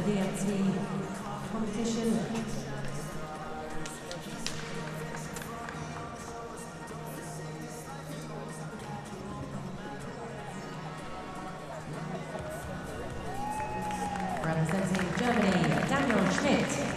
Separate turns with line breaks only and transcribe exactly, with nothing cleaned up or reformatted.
D M T competition. Representing Germany, Daniel Schmidt.